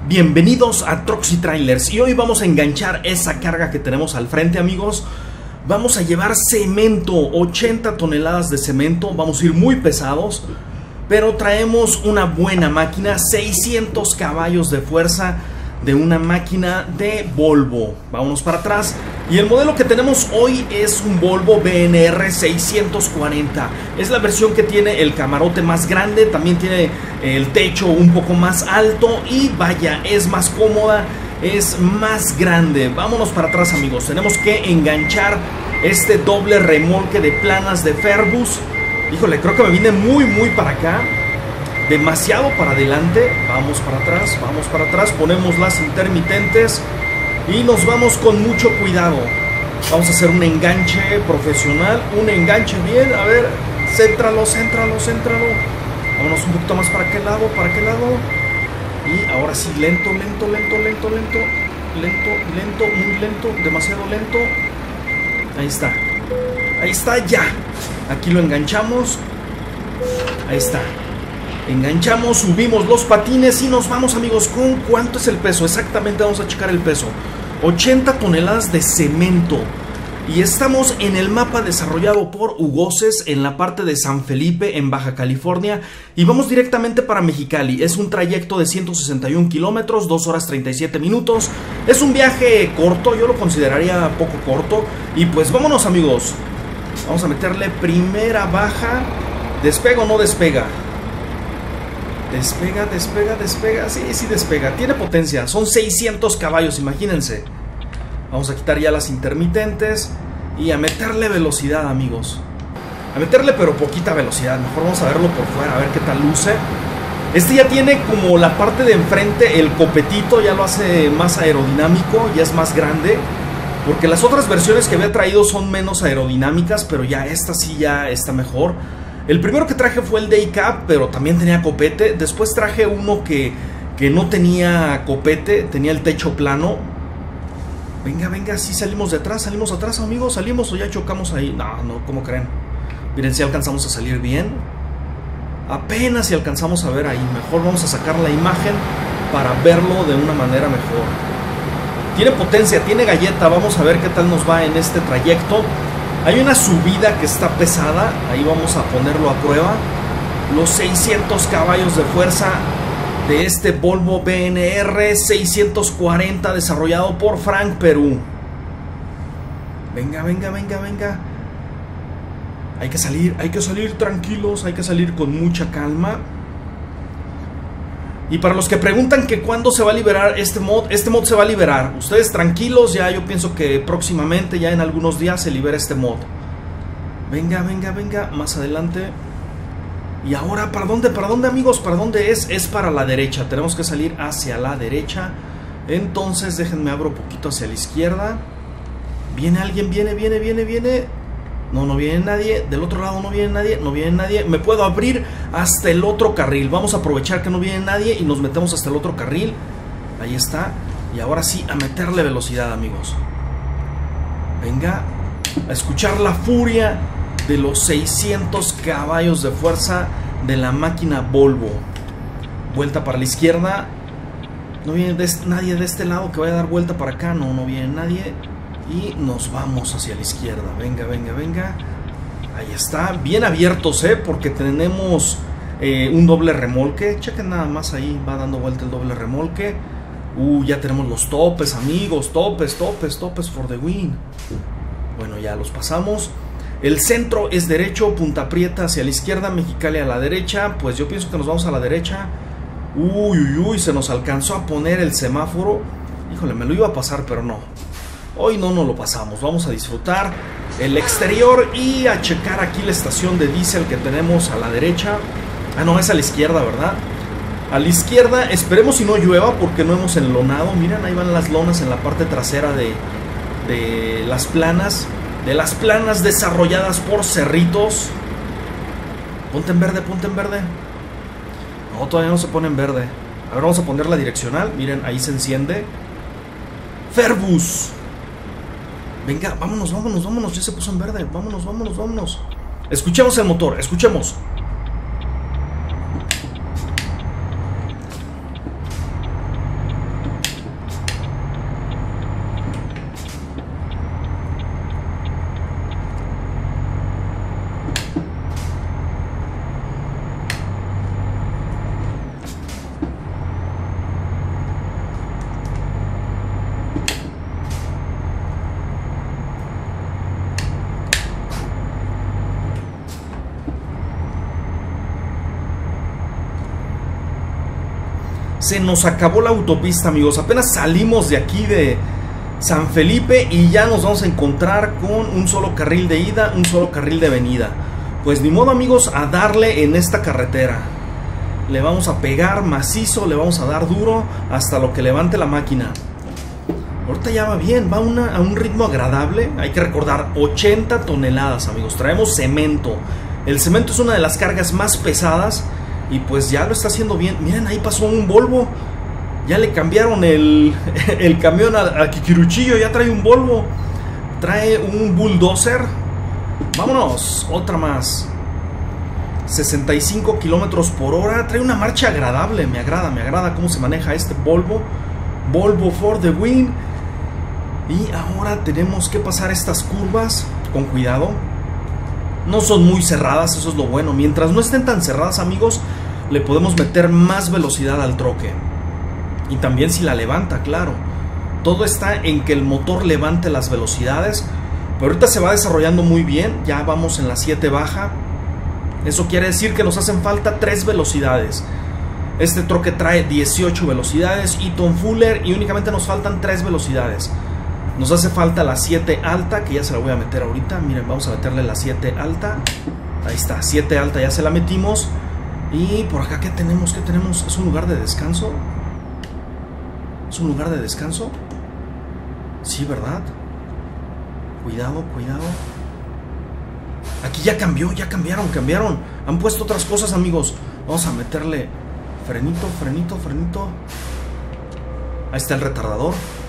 Bienvenidos a Trucks y Trailers, y hoy vamos a enganchar esa carga que tenemos al frente, amigos. Vamos a llevar cemento, 80 toneladas de cemento, vamos a ir muy pesados, pero traemos una buena máquina, 600 caballos de fuerza de una máquina de Volvo. Vámonos para atrás, y el modelo que tenemos hoy es un Volvo BNR 640. Es la versión que tiene el camarote más grande, también tiene el techo un poco más alto y vaya, es más cómoda, es más grande. Vámonos para atrás, amigos. Tenemos que enganchar este doble remolque de planas de Ferbus. Híjole, creo que me vine muy para acá, demasiado para adelante. Vamos para atrás, ponemos las intermitentes y nos vamos con mucho cuidado. Vamos a hacer un enganche profesional, un enganche bien. A ver, céntralo. Vámonos un poquito más para aquel lado. Y ahora sí, lento, muy lento, demasiado lento. Ahí está, ya. Aquí lo enganchamos. Ahí está. Enganchamos, subimos los patines y nos vamos, amigos. ¿Con cuánto es el peso? Exactamente, vamos a checar el peso. 80 toneladas de cemento. Y estamos en el mapa desarrollado por Hugoces, en la parte de San Felipe, en Baja California. Y vamos directamente para Mexicali. Es un trayecto de 161 kilómetros, 2 horas 37 minutos. Es un viaje corto, yo lo consideraría poco corto. Y pues vámonos, amigos. Vamos a meterle primera baja. ¿Despega o no despega? Despega. Sí, despega. Tiene potencia. Son 600 caballos, imagínense. Vamos a quitar ya las intermitentes y a meterle velocidad, amigos. A meterle pero poquita velocidad. Mejor vamos a verlo por fuera, a ver qué tal luce. Este ya tiene como la parte de enfrente, el copetito ya lo hace más aerodinámico, ya es más grande. Porque las otras versiones que había traído son menos aerodinámicas, pero ya esta sí ya está mejor. El primero que traje fue el Day Cab, pero también tenía copete. Después traje uno que no tenía copete, tenía el techo plano. Venga, sí salimos atrás, amigos. ¿Salimos o ya chocamos ahí? No, ¿cómo creen? Miren, si alcanzamos a salir bien. Apenas si alcanzamos a ver ahí. Mejor vamos a sacar la imagen para verlo de una manera mejor. Tiene potencia, tiene galleta. Vamos a ver qué tal nos va en este trayecto. Hay una subida que está pesada. Ahí vamos a ponerlo a prueba. Los 600 caballos de fuerza de este Volvo BNR 640 desarrollado por Frank Perú. Venga. Hay que salir tranquilos, hay que salir con mucha calma. Y para los que preguntan que cuándo se va a liberar este mod se va a liberar. Ustedes tranquilos, ya yo pienso que próximamente, ya en algunos días se libera este mod. Venga, más adelante. Y ahora, ¿para dónde, amigos? ¿Para dónde es? Es para la derecha. Tenemos que salir hacia la derecha. Entonces, déjenme abro un poquito hacia la izquierda. ¿Viene alguien? Viene. No viene nadie. Del otro lado no viene nadie. Me puedo abrir hasta el otro carril. Vamos a aprovechar que no viene nadie y nos metemos hasta el otro carril. Ahí está. Y ahora sí, a meterle velocidad, amigos. Venga, a escuchar la furia de los 600 caballos de fuerza de la máquina Volvo. Vuelta para la izquierda. No viene nadie de este lado que vaya a dar vuelta para acá. No viene nadie. Y nos vamos hacia la izquierda. Venga. Ahí está. Bien abiertos, porque tenemos un doble remolque. Chequen nada más, ahí va dando vuelta el doble remolque. Ya tenemos los topes, amigos. Topes for the win. Bueno, ya los pasamos. El centro es derecho, Punta Prieta hacia la izquierda, Mexicali a la derecha. Pues yo pienso que nos vamos a la derecha. Se nos alcanzó a poner el semáforo. Híjole, me lo iba a pasar, pero no. Hoy no nos lo pasamos. Vamos a disfrutar el exterior y a checar aquí la estación de diésel que tenemos a la derecha. No, es a la izquierda, ¿verdad? A la izquierda, esperemos si no llueva porque no hemos enlonado. Miren, ahí van las lonas en la parte trasera de las planas. De las planas desarrolladas por Cerritos. Ponte en verde. No, todavía no se pone en verde. A ver, vamos a poner la direccional. Miren, ahí se enciende. Ferbus. Venga, vámonos. Ya se puso en verde. Vámonos. Escuchemos el motor, escuchemos. Se nos acabó la autopista, amigos. Apenas salimos de aquí de San Felipe y ya nos vamos a encontrar con un solo carril de ida, un solo carril de venida. Pues ni modo, amigos, a darle en esta carretera. Le vamos a pegar macizo, le vamos a dar duro hasta lo que levante la máquina. Ahorita ya va bien, va a un ritmo agradable. Hay que recordar, 80 toneladas, amigos. Traemos cemento. El cemento es una de las cargas más pesadas y pues ya lo está haciendo bien. Miren, ahí pasó un Volvo. Ya le cambiaron el camión a Kikiruchillo, ya trae un Volvo. Trae un bulldozer. Vámonos, otra más. 65 kilómetros por hora. Trae una marcha agradable, me agrada cómo se maneja este Volvo. Volvo for the win. Y ahora tenemos que pasar estas curvas con cuidado. No son muy cerradas, eso es lo bueno. Mientras no estén tan cerradas, amigos, le podemos meter más velocidad al troque. Y también si la levanta, claro. Todo está en que el motor levante las velocidades. Pero ahorita se va desarrollando muy bien. Ya vamos en la 7 baja. Eso quiere decir que nos hacen falta 3 velocidades. Este troque trae 18 velocidades Eaton Fuller y únicamente nos faltan 3 velocidades. Nos hace falta la 7 alta, que ya se la voy a meter ahorita. Miren, vamos a meterle la 7 alta. Ahí está, 7 alta, ya se la metimos. Y por acá, ¿qué tenemos? ¿Qué tenemos? ¿Es un lugar de descanso? ¿Es un lugar de descanso? Sí, ¿verdad? Cuidado, cuidado. Aquí ya cambió, ya cambiaron. Han puesto otras cosas, amigos. Vamos a meterle frenito. Ahí está el retardador.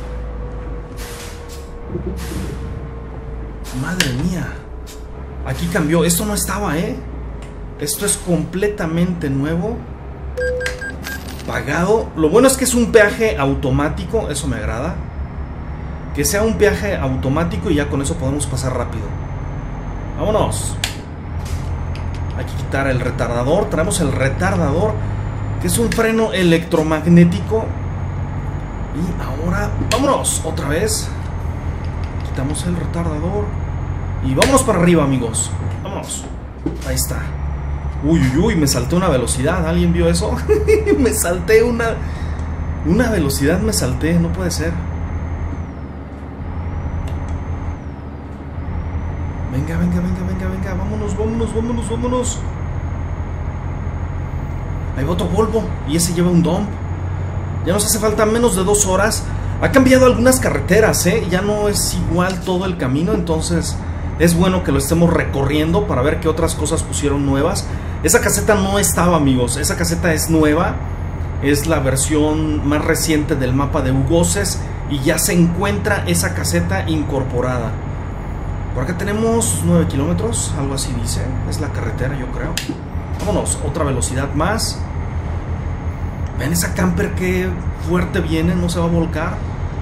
Madre mía. Aquí cambió, esto no estaba, esto es completamente nuevo. Pagado. Lo bueno es que es un peaje automático, eso me agrada. Que sea un peaje automático y ya con eso podemos pasar rápido. Vámonos. Hay que quitar el retardador. Traemos el retardador, que es un freno electromagnético. Y ahora, vámonos, otra vez. Quitamos el retardador y vámonos para arriba, amigos. Vámonos. Ahí está. Uy, me salté una velocidad. ¿Alguien vio eso? Me salté una velocidad, me salté. No puede ser. Venga. Vámonos. Ahí va otro Volvo y ese lleva un dump. Ya nos hace falta menos de 2 horas. Ha cambiado algunas carreteras, ya no es igual todo el camino, entonces es bueno que lo estemos recorriendo para ver qué otras cosas pusieron nuevas. Esa caseta no estaba, amigos, esa caseta es nueva, es la versión más reciente del mapa de Ugoses y ya se encuentra esa caseta incorporada. Por acá tenemos 9 kilómetros, algo así dice, es la carretera, yo creo. Vámonos, otra velocidad más. Ven esa camper que fuerte viene, no se va a volcar.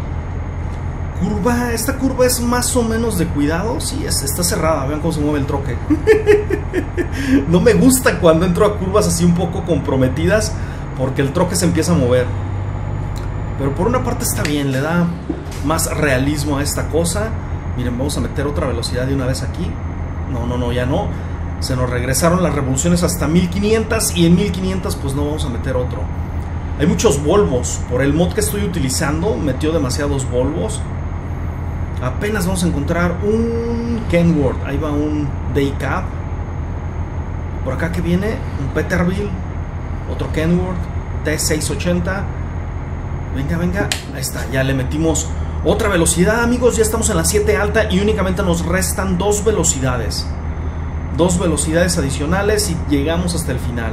Curva, esta curva es más o menos de cuidado. Sí, está cerrada, vean cómo se mueve el troque. No me gusta cuando entro a curvas así un poco comprometidas, porque el troque se empieza a mover. Pero por una parte está bien, le da más realismo a esta cosa. Miren, vamos a meter otra velocidad de una vez aquí. No, ya no. Se nos regresaron las revoluciones hasta 1500 y en 1500 pues no vamos a meter otro. Hay muchos Volvos. Por el mod que estoy utilizando, metió demasiados Volvos. Apenas vamos a encontrar un Kenworth. Ahí va un Daycab. Por acá que viene un Peterbilt. Otro Kenworth T680. Venga. Ahí está, ya le metimos otra velocidad, amigos. Ya estamos en la 7 alta y únicamente nos restan 2 velocidades. 2 velocidades adicionales y llegamos hasta el final.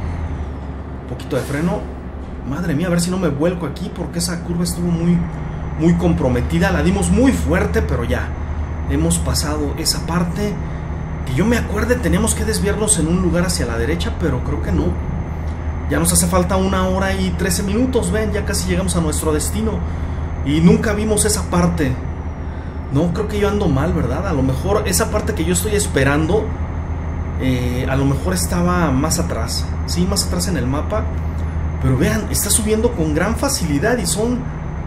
Un poquito de freno. Madre mía, a ver si no me vuelco aquí, porque esa curva estuvo muy comprometida. La dimos muy fuerte, pero ya hemos pasado esa parte. Que yo me acuerde, teníamos que desviarnos en un lugar hacia la derecha, pero creo que no. Ya nos hace falta 1 hora y 13 minutos, ven, ya casi llegamos a nuestro destino. Y nunca vimos esa parte. No, creo que yo ando mal, ¿verdad? A lo mejor esa parte que yo estoy esperando, a lo mejor estaba más atrás. Sí, más atrás en el mapa. Pero vean, está subiendo con gran facilidad y son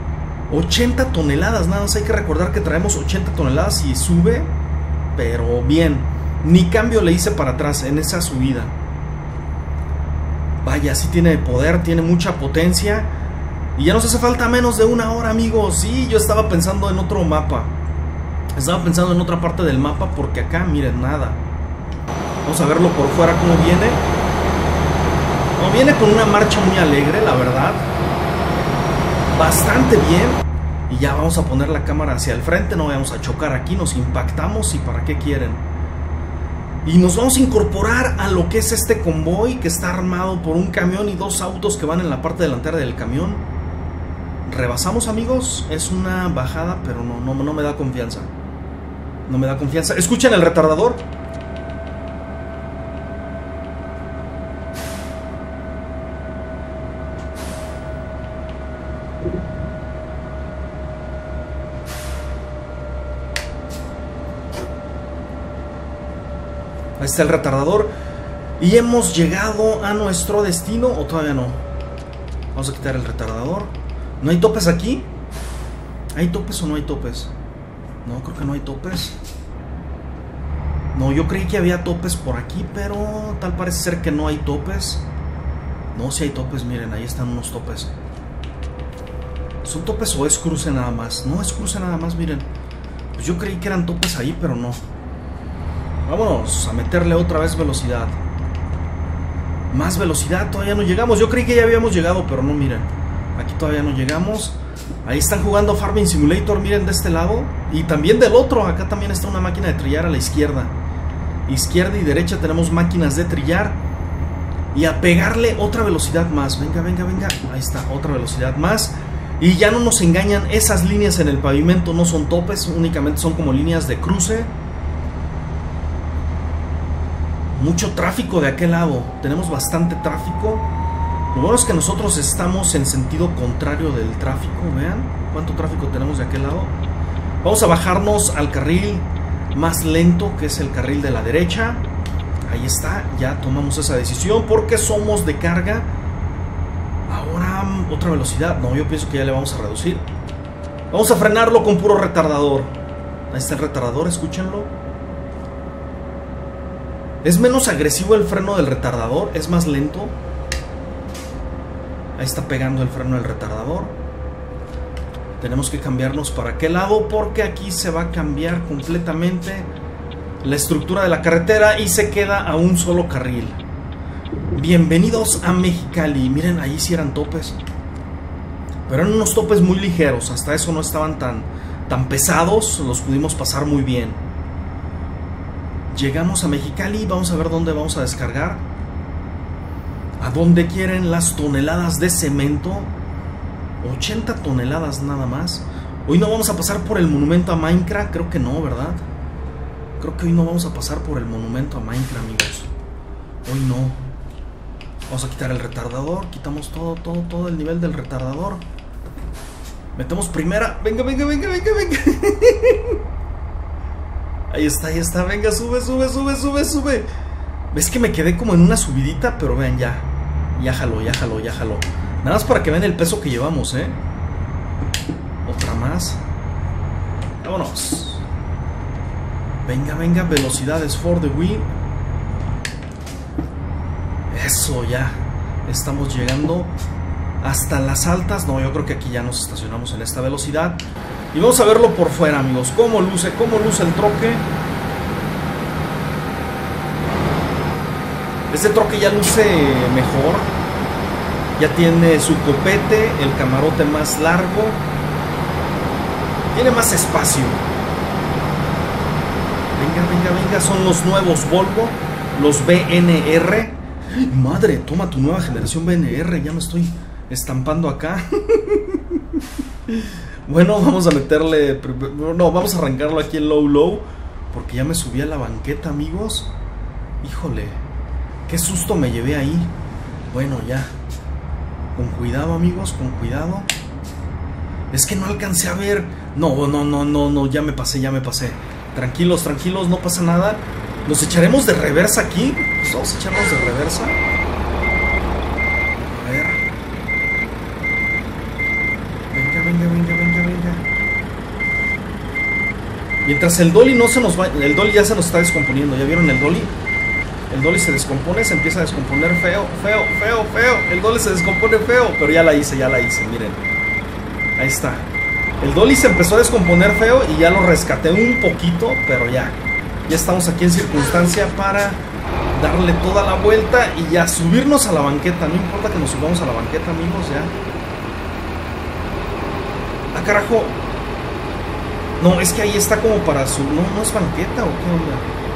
80 toneladas. Nada más hay que recordar que traemos 80 toneladas y sube, pero bien. Ni cambio le hice para atrás en esa subida. Vaya, sí tiene poder, tiene mucha potencia. Y ya nos hace falta menos de 1 hora, amigos. Sí, yo estaba pensando en otro mapa. Estaba pensando en otra parte del mapa, porque acá, miren, nada. Vamos a verlo por fuera cómo viene. No, viene con una marcha muy alegre, la verdad. Bastante bien. Y ya vamos a poner la cámara hacia el frente. No vamos a chocar aquí, nos impactamos. ¿Y para qué quieren? Y nos vamos a incorporar a lo que es este convoy, que está armado por un camión y 2 autos que van en la parte delantera del camión. Rebasamos, amigos. Es una bajada, pero no me da confianza. No me da confianza. Escuchen el retardador. Ahí está el retardador. Y hemos llegado a nuestro destino. ¿O todavía no? Vamos a quitar el retardador. ¿No hay topes aquí? ¿Hay topes o no hay topes? No, creo que no hay topes. No, yo creí que había topes por aquí, pero tal parece ser que no hay topes. No, sí hay topes, miren, ahí están unos topes. ¿Son topes o es cruce nada más? No, es cruce nada más, miren. Pues yo creí que eran topes ahí, pero no. Vámonos a meterle otra vez velocidad. Más velocidad, todavía no llegamos. Yo creí que ya habíamos llegado, pero no, miren. Aquí todavía no llegamos. Ahí están jugando Farming Simulator, miren, de este lado. Y también del otro, acá también está una máquina de trillar a la izquierda. Izquierda y derecha tenemos máquinas de trillar. Y a pegarle otra velocidad más. Venga, venga, venga. Ahí está, otra velocidad más. Y ya no nos engañan, esas líneas en el pavimento no son topes, únicamente son como líneas de cruce. Mucho tráfico de aquel lado, tenemos bastante tráfico. Lo bueno es que nosotros estamos en sentido contrario del tráfico. Vean cuánto tráfico tenemos de aquel lado. Vamos a bajarnos al carril más lento, que es el carril de la derecha. Ahí está, ya tomamos esa decisión porque somos de carga. Ahora otra velocidad. No, yo pienso que ya le vamos a reducir. Vamos a frenarlo con puro retardador. Ahí está el retardador, escúchenlo. Es menos agresivo el freno del retardador, es más lento. Ahí está pegando el freno del retardador. Tenemos que cambiarnos para aquel lado porque aquí se va a cambiar completamente la estructura de la carretera y se queda a un solo carril. Bienvenidos a Mexicali. Miren, ahí sí eran topes, pero eran unos topes muy ligeros. Hasta eso no estaban tan pesados. Los pudimos pasar muy bien. Llegamos a Mexicali. Vamos a ver dónde vamos a descargar. ¿A dónde quieren las toneladas de cemento? 80 toneladas nada más. Hoy no vamos a pasar por el monumento a Minecraft. Creo que no, ¿verdad? Creo que hoy no vamos a pasar por el monumento a Minecraft, amigos. Hoy no. Vamos a quitar el retardador. Quitamos todo el nivel del retardador. Metemos primera. Venga, venga, venga, venga, venga. Ahí está, venga, sube. ¿Ves que me quedé como en una subidita? Pero vean, ya jaló. Nada más para que vean el peso que llevamos, Otra más. Vámonos. Venga, velocidades for the win. Eso, ya. Estamos llegando hasta las altas. No, yo creo que aquí ya nos estacionamos en esta velocidad. Y vamos a verlo por fuera, amigos. Cómo luce el troque. Este troque ya luce mejor. Ya tiene su copete, el camarote más largo. Tiene más espacio. Venga, son los nuevos Volvo, los BNR. Madre, toma tu nueva generación BNR. Ya me estoy estampando acá. Bueno, vamos a meterle... No, vamos a arrancarlo aquí en low, porque ya me subí a la banqueta, amigos. Híjole, qué susto me llevé ahí. Bueno, ya. Con cuidado, amigos, con cuidado. Es que no alcancé a ver. No, ya me pasé. Tranquilos, no pasa nada. ¿Nos echaremos de reversa aquí? Pues vamos a echarnos de reversa. A ver. Venga. Mientras el dolly no se nos va. El dolly ya se nos está descomponiendo. ¿Ya vieron el dolly? El dolly se descompone, se empieza a descomponer feo. El dolly se descompone feo. Pero ya la hice, miren. Ahí está. El dolly se empezó a descomponer feo y ya lo rescaté un poquito, pero ya estamos aquí en circunstancia para darle toda la vuelta y ya subirnos a la banqueta. No importa que nos subamos a la banqueta, amigos, ya. Ah, carajo. No, es que ahí está como para su... No es banqueta, ¿o qué onda?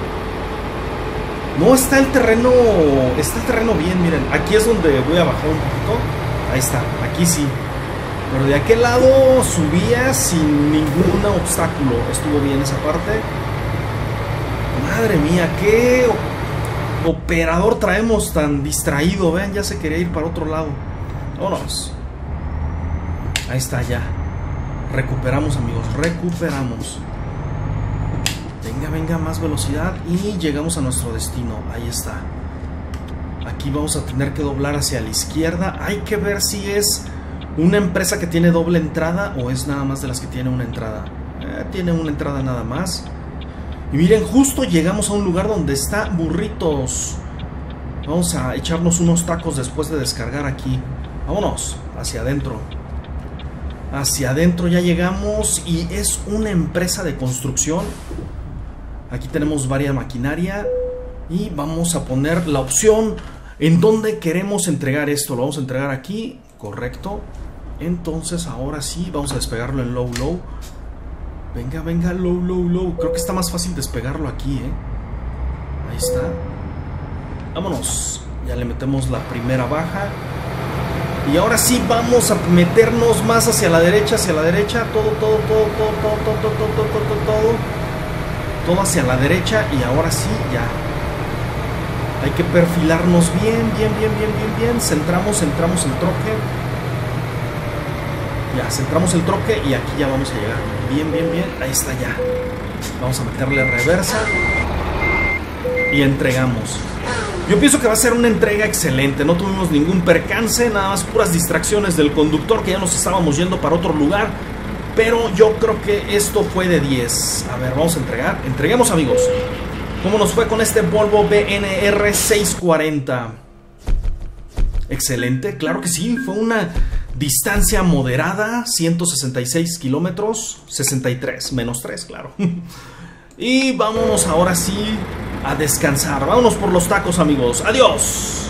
No, está el terreno bien, miren. Aquí es donde voy a bajar un poquito. Ahí está, aquí sí. Pero de aquel lado subía sin ningún obstáculo. Estuvo bien esa parte. Madre mía, qué operador traemos tan distraído. Vean, ya se quería ir para otro lado. Vámonos. Ahí está, ya. Recuperamos, amigos, recuperamos. Venga, más velocidad y llegamos a nuestro destino. Ahí está. Aquí vamos a tener que doblar hacia la izquierda. Hay que ver si es una empresa que tiene doble entrada o es nada más de las que tiene una entrada. Tiene una entrada nada más. Y miren, justo llegamos a un lugar donde está Burritos. Vamos a echarnos unos tacos después de descargar aquí. Vámonos, hacia adentro. Hacia adentro ya llegamos y es una empresa de construcción. Aquí tenemos varias maquinaria y vamos a poner la opción en donde queremos entregar esto. Lo vamos a entregar aquí, correcto. Entonces ahora sí, vamos a despegarlo en low. Venga, low. Creo que está más fácil despegarlo aquí, Ahí está. Vámonos. Ya le metemos la primera baja. Y ahora sí vamos a meternos más hacia la derecha, todo hacia la derecha. Y ahora sí, ya. Hay que perfilarnos bien. Centramos el troque. Ya, centramos el troque y aquí ya vamos a llegar. Bien. Ahí está ya. Vamos a meterle reversa. Y entregamos. Yo pienso que va a ser una entrega excelente. No tuvimos ningún percance, nada más puras distracciones del conductor, que ya nos estábamos yendo para otro lugar. Pero yo creo que esto fue de 10. A ver, vamos a entregar. Entreguemos, amigos. ¿Cómo nos fue con este Volvo BNR 640? Excelente, claro que sí. Fue una distancia moderada, 166 kilómetros, 63, menos 3, claro. Y vámonos ahora sí a descansar. Vámonos por los tacos, amigos. Adiós.